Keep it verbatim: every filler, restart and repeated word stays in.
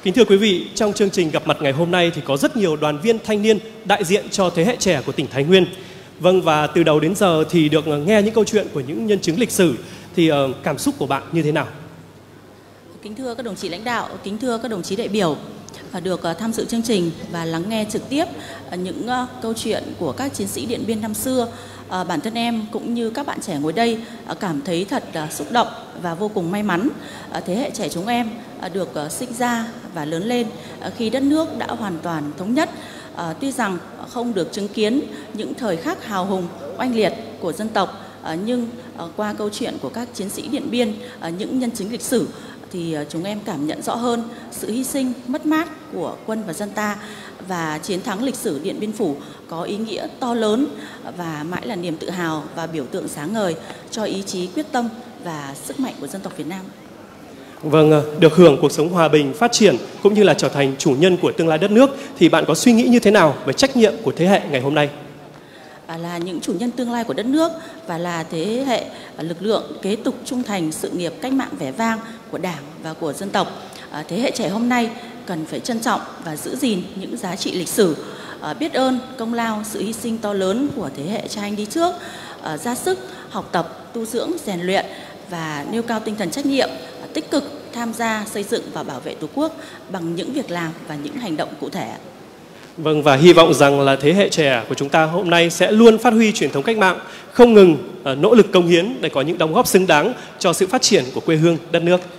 Kính thưa quý vị, trong chương trình gặp mặt ngày hôm nay thì có rất nhiều đoàn viên thanh niên đại diện cho thế hệ trẻ của tỉnh Thái Nguyên. Vâng, và từ đầu đến giờ thì được nghe những câu chuyện của những nhân chứng lịch sử, thì uh, cảm xúc của bạn như thế nào? Kính thưa các đồng chí lãnh đạo, kính thưa các đồng chí đại biểu, được tham dự chương trình và lắng nghe trực tiếp những câu chuyện của các chiến sĩ Điện Biên năm xưa. Bản thân em cũng như các bạn trẻ ngồi đây cảm thấy thật xúc động và vô cùng may mắn. Thế hệ trẻ chúng em được sinh ra và lớn lên khi đất nước đã hoàn toàn thống nhất. Tuy rằng không được chứng kiến những thời khắc hào hùng, oanh liệt của dân tộc, nhưng qua câu chuyện của các chiến sĩ Điện Biên, những nhân chứng lịch sử, thì chúng em cảm nhận rõ hơn sự hy sinh, mất mát của quân và dân ta, và chiến thắng lịch sử Điện Biên Phủ có ý nghĩa to lớn và mãi là niềm tự hào và biểu tượng sáng ngời cho ý chí quyết tâm và sức mạnh của dân tộc Việt Nam. Vâng, được hưởng cuộc sống hòa bình, phát triển cũng như là trở thành chủ nhân của tương lai đất nước, thì bạn có suy nghĩ như thế nào về trách nhiệm của thế hệ ngày hôm nay? Là những chủ nhân tương lai của đất nước và là thế hệ lực lượng kế tục trung thành sự nghiệp cách mạng vẻ vang của Đảng và của dân tộc. Thế hệ trẻ hôm nay cần phải trân trọng và giữ gìn những giá trị lịch sử, biết ơn công lao, sự hy sinh to lớn của thế hệ cha anh đi trước, ra sức học tập, tu dưỡng, rèn luyện và nêu cao tinh thần trách nhiệm, tích cực tham gia xây dựng và bảo vệ Tổ quốc bằng những việc làm và những hành động cụ thể. Vâng, và hy vọng rằng là thế hệ trẻ của chúng ta hôm nay sẽ luôn phát huy truyền thống cách mạng, không ngừng uh, nỗ lực cống hiến để có những đóng góp xứng đáng cho sự phát triển của quê hương, đất nước.